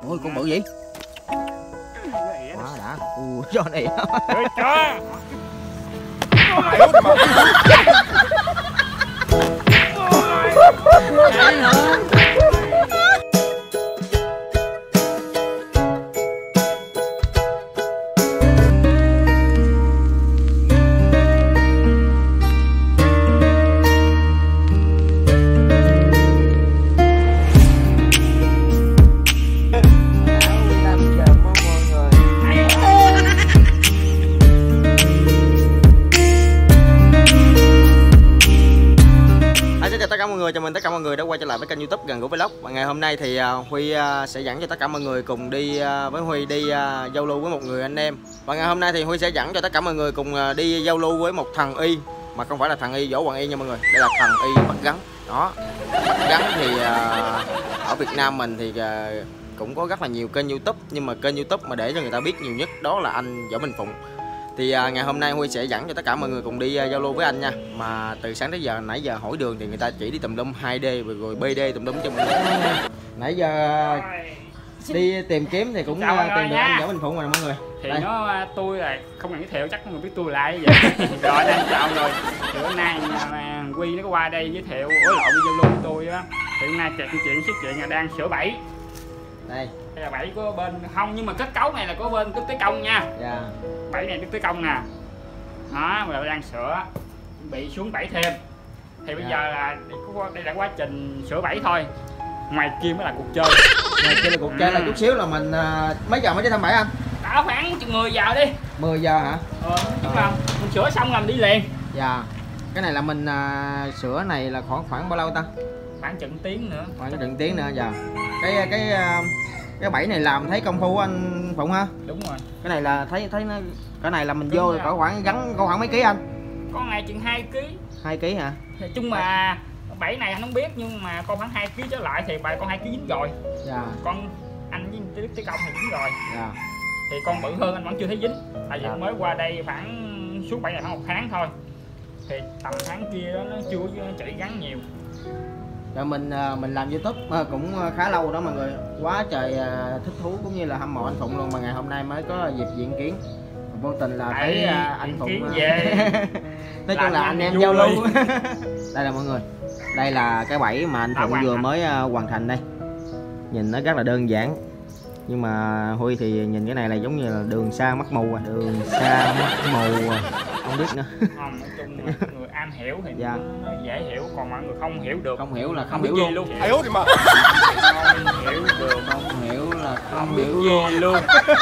Ôi con bự gì? Quá đã. Cho này. Cho. Chào mừng tất cả mọi người đã quay trở lại với kênh YouTube Gần Gũi Vlog. Và ngày hôm nay thì Huy sẽ dẫn cho tất cả mọi người cùng đi với Huy đi giao lưu với một người anh em. Và ngày hôm nay thì Huy sẽ dẫn cho tất cả mọi người cùng đi giao lưu với một thần y, mà không phải là thần y Võ Hoàng Y nha mọi người. Đây là thần y bắt rắn. Đó. Bắt rắn thì ở Việt Nam mình thì cũng có rất là nhiều kênh YouTube, nhưng mà kênh YouTube mà để cho người ta biết nhiều nhất đó là anh Võ Minh Phụng. Thì ngày hôm nay Huy sẽ dẫn cho tất cả mọi người cùng đi giao lưu với anh nha. Mà từ sáng tới giờ, nãy giờ hỏi đường thì người ta chỉ đi tùm lum 2D rồi BD tùm lum cho mọi người. Nãy giờ đi tìm kiếm thì cũng tìm được anh Võ Minh Phụng rồi mọi người. Thì đây. Tôi là không cần giới thiệu, chắc mọi người biết tôi là ai vậy. Rồi đang chào rồi. Thì bữa nay Huy nó có qua đây giới thiệu ối lộn giao lưu với tôi á. Thì hôm nay kể chuyện là đang sửa bẫy. Đây là bẫy của bên không, nhưng mà kết cấu này là của bên Quốc Tế Công nha. Dạ. Bẫy này Quốc Tế Công nè. Đó, mà đang sửa bị xuống bẫy thêm. Thì bây giờ là đây là quá trình sửa bẫy thôi. Ngoài kia mới là cuộc chơi. Ngoài kia là cuộc chơi là chút xíu là mình mấy giờ mới đi thăm bẫy anh? Đó khoảng 10 giờ đi. 10 giờ hả? Đúng không? Mình sửa xong là mình đi liền. Dạ. Cái này là mình sửa này là khoảng bao lâu ta? Khoảng chừng tiếng nữa. Khoảng chừng tiếng nữa. Dạ. Cái bẫy này làm thấy công phu anh Phụng ha? Đúng rồi. Cái này là thấy nó cái này là mình vô rồi có khoảng gắn có khoảng mấy ký anh? Con này chừng 2 kg. 2 kg hả? Nói chung mà bẫy này anh không biết, nhưng mà con khoảng 2 kg trở lại thì bài con 2 kg dính rồi. Dạ. Con anh với Tế Công thì dính rồi. Dạ. Thì con bự hơn anh vẫn chưa thấy dính. Tại vì mới qua đây khoảng suốt bẫy này khoảng 1 tháng thôi. Thì tầm tháng kia đó nó chưa chạy gắn nhiều. Rồi mình làm YouTube cũng khá lâu đó mọi người, quá trời thích thú cũng như là hâm mộ anh Phụng luôn, mà ngày hôm nay mới có dịp diễn kiến, vô tình là thấy anh Phụng về. Nói chung là anh em giao lưu. Đây là mọi người, đây là cái bẫy mà anh Phụng vừa mới hoàn thành đây, nhìn nó rất là đơn giản, nhưng mà Huy thì nhìn cái này là giống như là đường xa mắt mù, đường xa mắt mù không biết nữa. Không, nói chung người am hiểu thì dạ. Nó dễ hiểu, còn mọi người không hiểu được, không hiểu là không hiểu luôn. Hiểu thì mà không hiểu được, không hiểu là không hiểu gì luôn.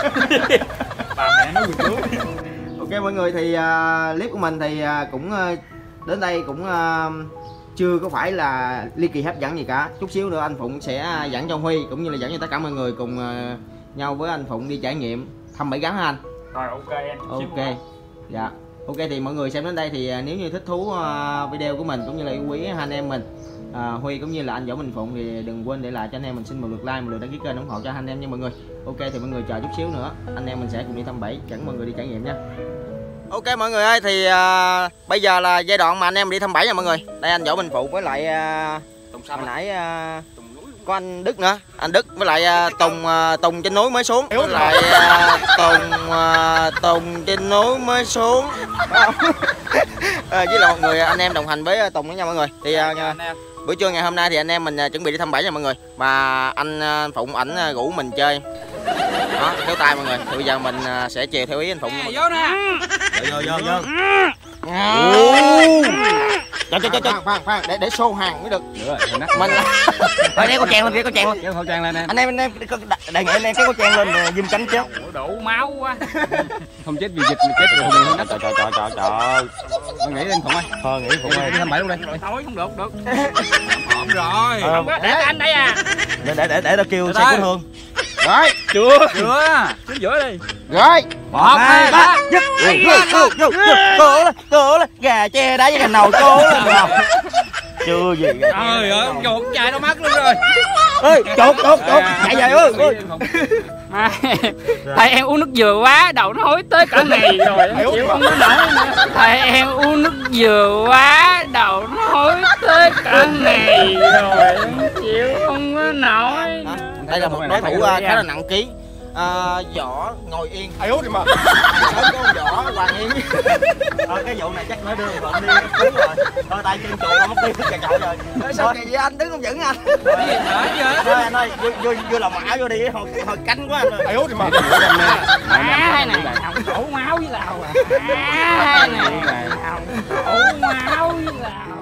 Bà mẹ nói gì trước. Ok mọi người, thì clip của mình thì cũng đến đây cũng chưa có phải là ly kỳ hấp dẫn gì cả. Chút xíu nữa anh Phụng sẽ dẫn cho Huy cũng như là dẫn cho tất cả mọi người cùng nhau với anh Phụng đi trải nghiệm thăm bẫy rắn anh. Rồi ok em. Ok. Dạ. Ok thì mọi người xem đến đây thì nếu như thích thú video của mình cũng như là yêu quý hai anh em mình, Huy cũng như là anh Võ Minh Phụng, thì đừng quên để lại cho anh em mình xin một lượt like, một lượt đăng ký kênh ủng hộ cho hai anh em nha mọi người. Ok thì mọi người chờ chút xíu nữa anh em mình sẽ cùng đi thăm bẫy, dẫn mọi người đi trải nghiệm nha. Ok mọi người ơi, thì bây giờ là giai đoạn mà anh em đi thăm bẫy nha mọi người. Đây anh Võ Minh Phụng với lại hồi nãy có anh Đức nữa, anh Đức với lại Tùng trên núi mới xuống, với lại Tùng trên núi mới xuống. Với là một người anh em đồng hành với Tùng nữa nha mọi người. Thì buổi trưa ngày hôm nay thì anh em mình chuẩn bị đi thăm bẫy nha mọi người, mà anh Phụng ảnh rủ mình chơi đó, kéo tay mọi người. Thì bây giờ mình sẽ chiều theo ý anh Phụng. Vô nè. Vô. Khoan, để show hàng mới được. Mình thôi đeo con chèn lên, Kéo khẩu trang lên em. Anh em đề nghị anh em kéo con chèn lên giùm cánh chéo. Đủ máu quá. Không chết vì dịch mà chết vì hùng đất. Trời. Mình nghĩ lên Phụng ơi. Thôi nghĩ Phụng ơi. Đi thăm bẫy luôn đây. Thôi không được. Ổn rồi. Không có, để anh đây à. Để tao kêu xe cứu thương. Rồi, Chưa. Xuống giữa đi. Rồi. 1, 2, 3. Vô. Cố lên. Gà che đá với gà nồi cố lên rồi. Chưa gì. Trời ơi, ông chuột chạy đâu mất luôn rồi. Ơi, chuột. Chạy về ơi. Thầy em uống nước dừa quá, đầu nó hối tới cả này rồi, em chịu không có nổi nữa. Thầy em uống nước dừa quá, đầu nó hối tới cả này rồi, em chịu không có nổi nữa. Đây là một đối thủ khá là nặng ký. Võ ngồi yên. Ai út đi mà. Sớm có Võ Hoàng Yên. Cái vụ này chắc nó đưa bọn đi đúng rồi. Thôi tay chân chuột nó mất đi trời trời rồi. Sao vậy anh đứng không vững anh? Thôi anh ơi, vô lòng ảo vô đi, hồi canh quá anh ơi. Ai út đi mà. Này hồng đổ máu với lào à. Này hồng đổ máu với lào.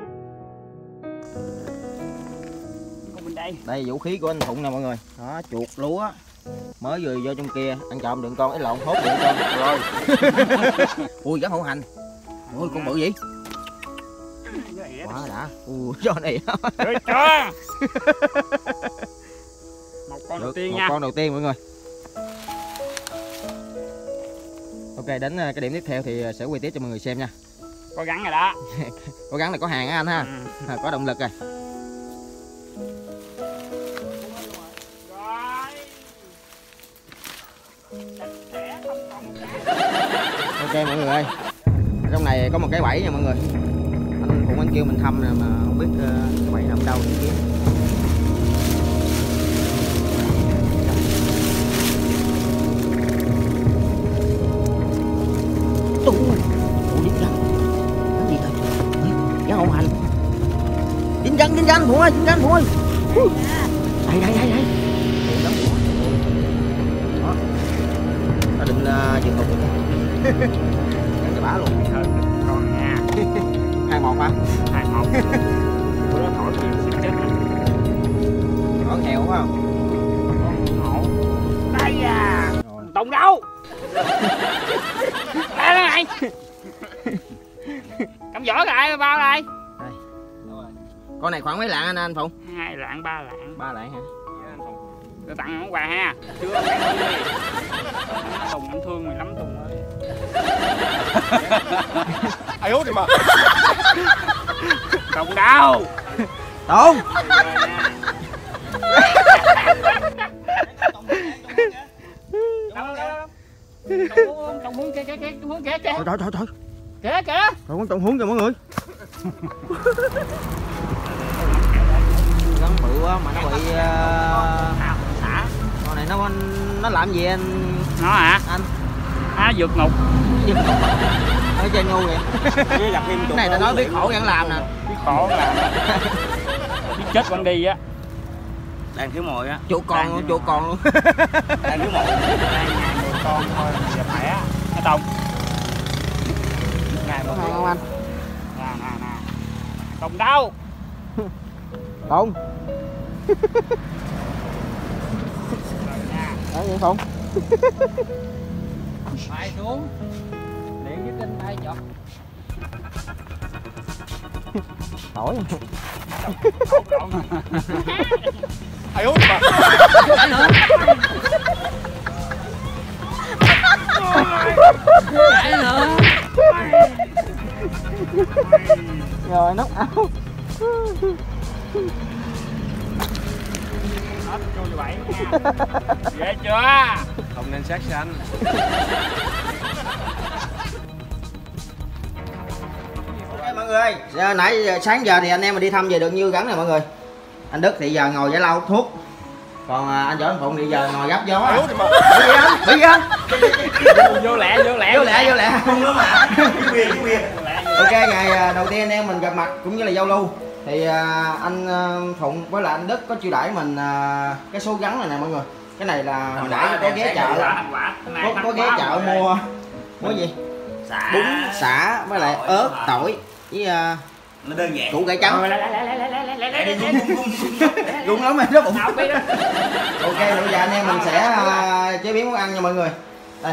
Đây vũ khí của anh Phụng nè mọi người. Đó, chuột lúa mới vừa vô trong kia, ăn trộm đừng con, cái lộn hốt đừng con rồi. Ui dám hổ hành. Ui con bự gì? Quá đã. Ui cho này. Một con đầu tiên nha. Một con đầu tiên mọi người. Ok, đến cái điểm tiếp theo thì sẽ quay tiếp cho mọi người xem nha. Cố gắng rồi đó. Cố gắng là có hàng á anh ha. Có động lực rồi. Ok mọi người ơi, trong này có một cái bẫy nha mọi người. Anh Phụng anh kêu mình thăm nè mà không biết cái bẫy nằm đâu để kiếm. Ủa dính rắn. Cái gì vậy? Rắn hổ hành. Dính rắn Phụng ơi, dính rắn Phụng ơi. Đây. Đó. Ta định dừng hụt. Cái bả luôn. Còn nha. 2-1 hả? 2-1. Bữa đó thổi nhiều xịt chết rồi. Con heo phải không? Con hổ. Đây à. Tùng đâu? Đây này. Cầm vỏ lại bao đây. Đây. Con này khoảng mấy lạng anh Phụng? 2 lạng 3 lạng. 3 lạng hả? Tôi tặng món quà ha. Chưa Tùng anh thương mày lắm Tùng ơi. Ai út đi mà. Tùng đâu? Tùng. Tùng hướng kìa Tùng hướng kìa. Trời. Kìa. Rồi con Tùng hướng kìa mọi người. Rắn bự quá mà nó bị con này nó làm gì anh? Nó hả? Anh. Vượt ngục. Ở chơi ngu vậy. Cái này ta nói biết khổ vẫn làm nè. Biết khổ làm. Biết chết vẫn đi á. Đang thiếu mồi á. Chuột còn luôn. Đang thiếu mồi. Đang nhà người con thôi giờ khỏe. Hả Tùng? Ngày có không anh? Nè. Tùng đâu? Tùng. Đấy vậy Phụng. Bay xuống. Điện với kinh bay chọt. Tỏi. Ai út đi mà. Chạy nữa. Rồi nóc áo. Hết chui vậy nha. Ghê chưa? Không nên sát sanh. Ok mọi người ơi, nãy sáng giờ thì anh em mình đi thăm về được nhiêu rắn nè mọi người. Anh Đức thì giờ ngồi giải lao hút thuốc. Còn anh Võ anh Phụng thì giờ ngồi gấp gió. Bị gì anh? Vô lẹ. Không lắm mà. Ok, ngày đầu tiên anh em mình gặp mặt cũng như là giao lưu thì anh Phụng với lại anh Đức có chiêu đãi mình cái số rắn này nè mọi người. Cái này là hồi nãy có ghé chợ, có ghé chợ mua gì? Bún xả với lại ớt tỏi với Nó đơn giản. củ cải trắng. Rung lắm nó bụng. Ok, bây giờ anh em mình sẽ chế biến món ăn nha mọi người. Đây.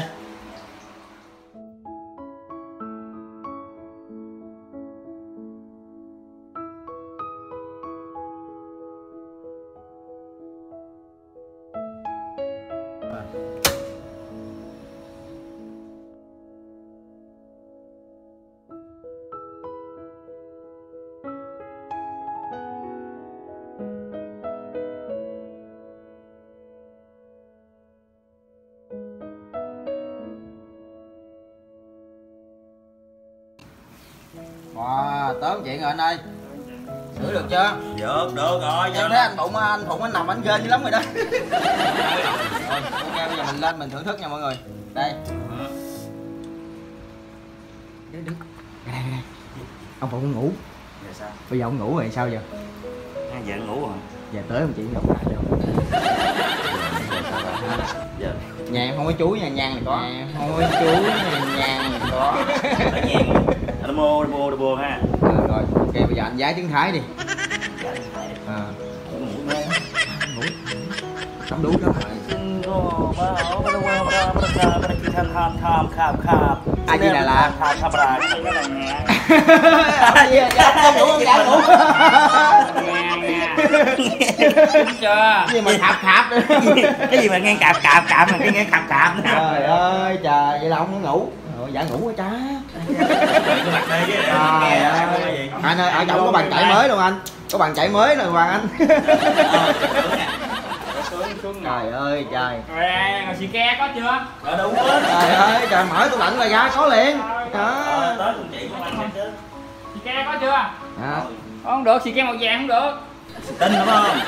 Wow, tớm chuyện rồi anh ơi. Thử được chưa? Được rồi. Em thấy anh Phụng anh nằm anh ghê dữ lắm rồi đó. Rồi, ok bây giờ mình lên mình thưởng thức nha mọi người. Đây. Đứng. Đây. Ông Phụng ngủ. Giờ sao? Bây giờ ông ngủ rồi sao giờ? Giờ ngủ rồi. Giờ tới ông chỉ gặp lại được. Giờ Nhàn không có chuối nha, nhàn này có. Nhàn không có chuối nha, nhàn này có. tới nhàn. Anh mua ha. Rồi, ok bây giờ anh giá trứng Thái đi. Ngủ. Tắm đuối đó rồi. Ai gì là dạ ngủ. Chưa? Gì mà khạp Cái gì mà nghe cạp mà cái nghe cạp nữa. Trời ơi trời, vậy là ông nó ngủ. Rồi dạ ngủ quá cha. Anh ơi, ở trong có bàn chải mới luôn anh. Có bàn chải mới rồi Hoàng anh. Trời ơi trời. Rồi xì ke có chưa? Đúng hết. Trời ơi trời, mở tủ lạnh rồi ra có liền. Đó. Tới cùng chị của anh chứ. Xì ke có chưa? Không được, xì ke màu vàng không được. Tin đúng không?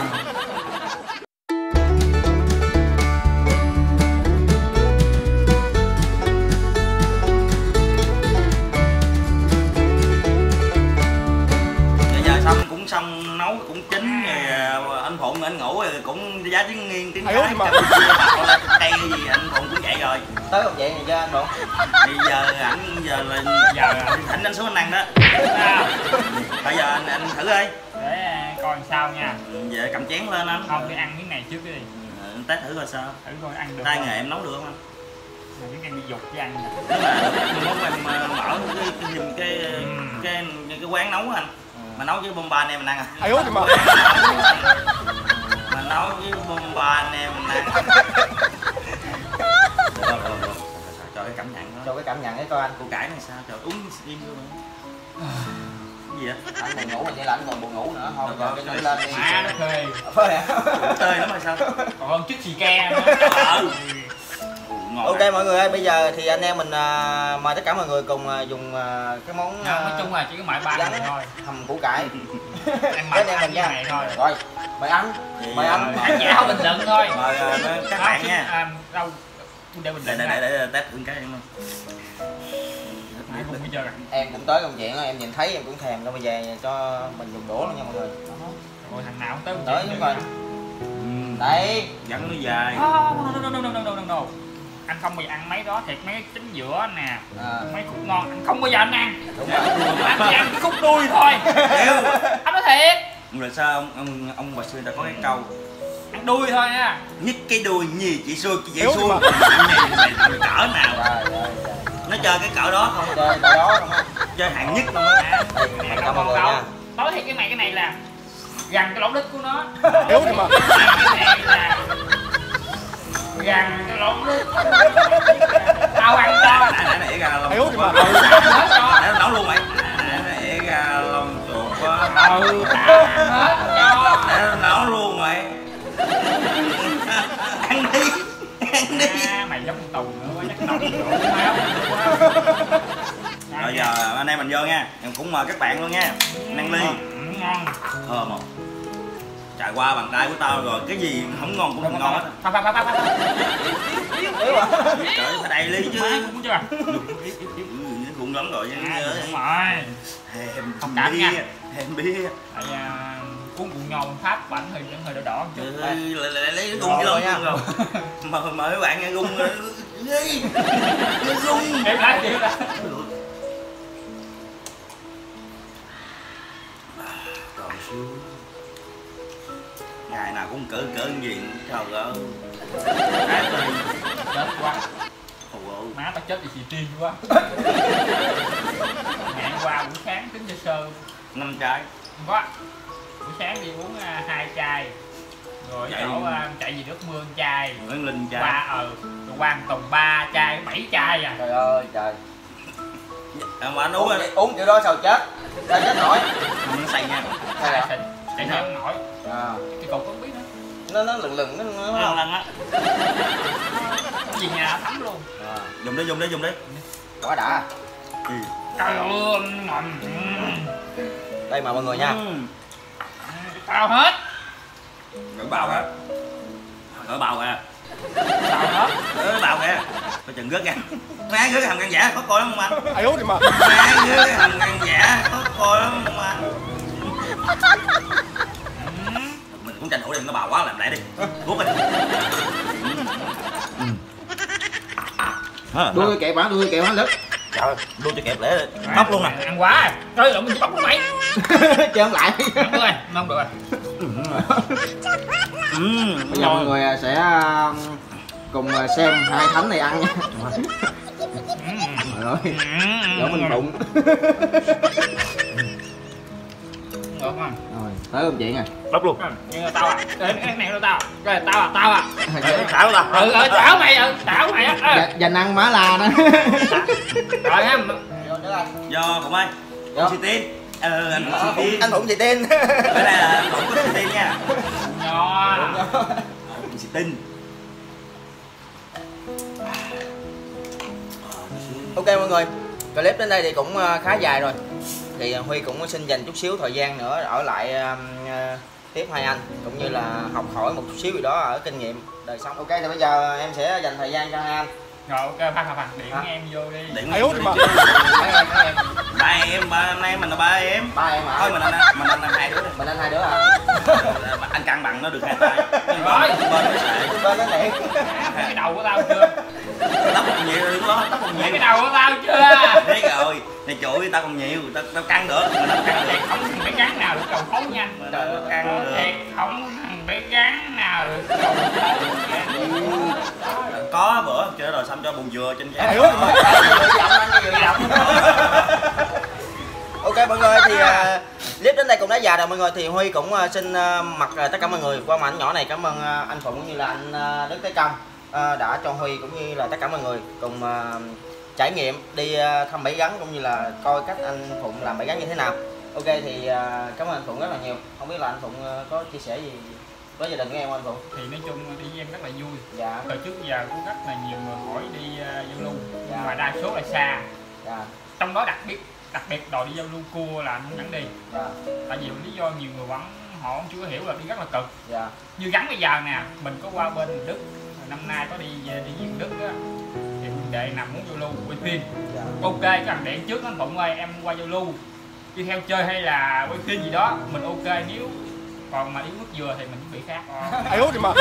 Xong nấu cũng chín rồi anh Phụng anh ngủ rồi cũng giá tiếng nghiêng tiếng Thái cây gì anh Phụng cũng vậy rồi. Tới công chuyện này chưa anh Phụng? Thì giờ thỉnh anh xuống anh ăn đó. Bây giờ anh thử đi Để coi sao nha. Giờ cầm chén lên anh. Không, đi ăn miếng này trước đi. Anh test thử coi sao. Thử coi ăn được. Tay nghề em nấu được không anh? Miếng ăn đi dục với ăn. Nếu mà mốt em mở cái quán nấu anh. Mà nấu với bomba anh em mình ăn à? Ai út mà. Mà nấu với bomba anh em mình ăn. Được. Cho cái cảm nhận đó. Cho cái cảm nhận ấy coi anh. Củ cải này sao? Trời uống im luôn. Cái gì vậy? Anh còn ngủ vậy là anh còn buồn ngủ nữa. Thôi giờ cái lên đi. Má nó phê. Tơi lắm rồi sao? Còn hơn chút xì ke nữa. Ok mọi người ơi, bây giờ thì anh em mình mời tất cả mọi người cùng dùng cái món nói chung là chỉ có mãi ba này thôi. Hầm củ cải. Em mời anh nha. Này thôi. Rồi, mời anh. Mời anh. Ăn cháo bình luận thôi. Mời các bạn nha. Đâu để bình luận. Để test thử cái em luôn. Em cũng tới công chuyện đó, em nhìn thấy em cũng thèm đâu, bây giờ cho mình dùng đũa luôn nha mọi người. Rồi thằng nào cũng tới đúng rồi. Đây, dẫn nó dài. No. Anh không bao giờ ăn mấy đó thiệt, mấy cái chính giữa nè, mấy khúc ngon anh không bao giờ anh ăn. Đúng rồi. Anh chỉ ăn cái khúc đuôi thôi. Anh nói thiệt. Rồi sao ông bà xưa người ta có cái câu ăn đuôi thôi nha. nhích cái đuôi gì chị xui chị vậy xui cỡ nào nó chơi cái cỡ đó không? Chơi cỡ đó không? Chơi hạng nhất luôn á. Cảm ơn mọi người nha. Nói thiệt cái này là gần cái lỗ đít của nó. Yếu đi mà. Cái này là gần cái lỗ đít. Tao ăn cho. Nãy gà lòng. Yếu đi mà. Nãy nấu luôn mày. Nãy gà lòng chuột quá. Nãy nấu luôn mày. Ăn đi. Ăn đi. Mày giống tù nữa quá chắc nồng nữa. Rồi giờ anh em mình vô nha. Em cũng mời các bạn luôn nha. Năng ly. Ngon. Thơm không? Trải qua bàn tay của tao rồi, cái gì không ngon cũng không ngon hết. Trời phải đầy ly chứ. Cũng chưa? Cũng lắm rồi. Đúng rồi. Hèm bia. Hèm bia. Cuốn cuộn ngon Pháp bảnh thì vẫn hơi đỏ đỏ một chút. Lấy gung chứ lắm rồi. Mời các bạn nghe gung. Gung. Em lại chị là. Còn xíu. Ngày nào cũng cỡ gì trời ơi. Chết quá. Má tao chết vì xì tiên quá. Ngày qua buổi sáng tính cho sơ 5 chai. Quá. Buổi sáng đi uống 2 chai. Rồi chỗ chạy gì nước mưa chai. Nguyễn Linh chai. Rồi Quang Tùng 3 chai, 7 chai à. Trời ơi trời. Mà anh uống uống kiểu đó sao chết? Sao chết nổi? Không nó say nha. Chạy không nổi. Cái cục không biết nữa. Nó lừng nó Lăn á. Gì nhà thấm luôn. Dùng đi. Quá đã. Trời ơi ngon. Đây mà mọi người nha. Tao hết. Cỡ bào hả? Cỡ bào kìa. Tao hết. Cỡ bào kìa. Coi chừng rớt nha. Má rớt cái hầm gan giả khó coi lắm không anh? Ai út đi mà. Má rớt cái hầm gan giả khó coi lắm không anh? Mình cũng tranh thủ đừng có bào quá làm lại đi. Rút đi. Đuôi tôi kẹp hả? Đuôi tôi kẹp hả? Lứt. Trời, đuôi cho kẹp để bóc luôn nè. Ăn quá à. Trời ơi, mình bóc của mày. Chơi không lại. Không được rồi, không được rồi. Bây giờ mọi người sẽ cùng xem hai thánh này ăn nha. Trời ơi, giỡn mình bụng. Được không? Rồi, tới công chuyện rồi. Bóc luôn. Nhưng mà tao à. Cái này của tao. Cái này tao à, tao à. Xảo ta. Xảo mày, xảo mày á. Dành ăn má la đó. Rồi ha. Do Phụng ơi. Chị Tiên. Anh Phụng Tiên. Anh Phụng chị Tiên. Ở đây là Phụng của chị Tiên nha. Nho. Chị Tiên. Ok mọi người, clip đến đây thì cũng khá dài rồi. Thì Huy cũng xin dành chút xíu thời gian nữa ở lại tiếp hai anh, cũng như là học hỏi một chút xíu gì đó ở kinh nghiệm đời sống. Ok thì bây giờ em sẽ dành thời gian cho hai anh. Rồi ok, phạt điện em vô đi. Điện Ai út đi mà. Ba em, anh em mình là ba em. Ba em hả? Thôi mình anh hai đứa đi. Mình anh hai đứa hả? Anh cân bằng nó được hai tay. Rồi. Bên nó liền. Cái đầu của tao chưa? Tóc còn nhiều rồi đó, tóc còn nhiều. Cái đầu của tao chưa? Thế rồi, này chuỗi tao còn nhiều, tao căng được. Không cái gắn nào được cầu phóng nha. Tao căng được. Không cái gắn nào được cầu phóng. Có bữa chơi rồi xong cho bùn dừa trên Ai trán. út đi mà. Ok mọi người thì clip đến đây cũng đã dài rồi mọi người, thì Huy cũng xin mặc tất cả mọi người qua màn ảnh nhỏ này cảm ơn anh Phụng cũng như là anh Đức Thế Công đã cho Huy cũng như là tất cả mọi người cùng trải nghiệm đi thăm bẫy rắn cũng như là coi cách anh Phụng làm bẫy rắn như thế nào. Ok thì cảm ơn anh Phụng rất là nhiều. Không biết là anh Phụng có chia sẻ gì với gia đình của em không anh Phụng? Thì nói chung đi với em rất là vui. Dạ. Từ trước giờ cũng rất là nhiều người hỏi đi giao lưu, Dạ. mà đa số là xa. Dạ. Trong đó đặc biệt đòi đi giao lưu cua là anh không dẫn đi. Dạ. Tại vì lý do nhiều người vẫn họ chưa có hiểu là đi rất là cực. Dạ. Như gắn bây giờ nè, mình có qua bên Đức, năm nay có đi viện Đức á, thì huynh đệ nằm muốn giao lưu quay phim. Dạ. Ok, cái thằng điện trước anh Phụng ơi, em qua giao lưu đi theo chơi hay là quay phim gì đó mình ok, nếu còn mà đi nước dừa thì mình bị khác. Ai út đi mà.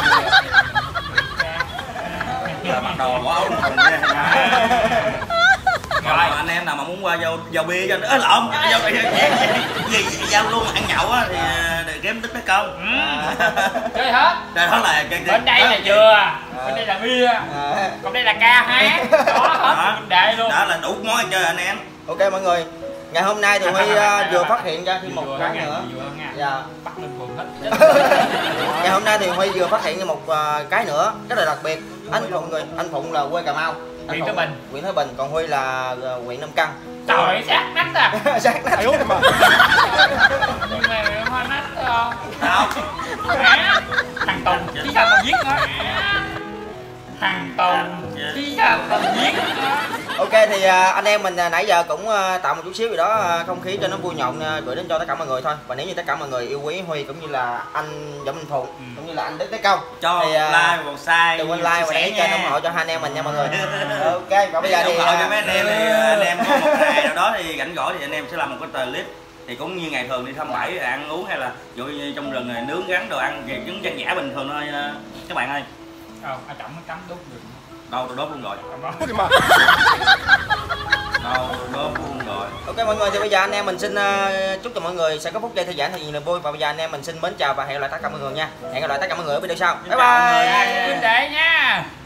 Là mặc đồ quá ống thùng nha. Rồi anh em nào mà muốn qua giao bia cho nó lộn giao luôn ăn nhậu á thì kiếm Đức Thế Công. Chơi hết. Đây đó là Bên đây là dừa, bên đây là bia, còn đây là ca hát, đó hết huynh đệ luôn. Đó là đủ món chơi anh em. Ok mọi người, ngày hôm nay thì Huy vừa phát hiện ra thêm một cái nữa. Dạ. Bắt lên phường hết. Ngày hôm nay thì Huy vừa phát hiện ra một cái nữa rất là đặc biệt. Anh Phụng là quê Cà Mau, Huyện Thới Bình. Huyện Thới Bình, còn Huy là huyện Nam Căn. Trời ơi, sát nách à. Sát nách. Ai út đi mà. Nhưng mà mày hoa nách không? Đâu? Thằng Tùng chỉ sao tao giết nó. Thằng Tùng chỉ sao tao giết nó. Ok thì anh em mình nãy giờ cũng tạo một chút xíu gì đó không khí cho nó vui nhộn gửi đến cho tất cả mọi người thôi. Và nếu như tất cả mọi người yêu quý Huy cũng như là anh Võ Minh Phụng cũng như là anh Đức Thế Công cho thì like và like, đừng quên like và đăng ký kênh ủng hộ cho hai anh em mình nha mọi người. Ok và bây giờ thì ủng hộ cho mấy anh em thì anh em có một ngày nào đó thì rảnh rỗi thì anh em sẽ làm một cái clip thì cũng như ngày thường đi thăm bẫy ăn uống hay là ví dụ như trong rừng này nướng rắn đồ ăn thì chứng dân dã bình thường thôi các bạn ơi. Ai trọng nó cắm đốt rừng. Đâu tôi đốt luôn rồi. Út đi mà. Đâu đốt luôn rồi. Ok mọi người thì bây giờ anh em mình xin chúc cho mọi người sẽ có phút giây thư giãn thật nhiều niềm vui, và bây giờ anh em mình xin mến chào và hẹn gặp lại tất cả mọi người nha. Hẹn gặp lại tất cả mọi người ở video sau. Bye bye. Huynh đệ nha.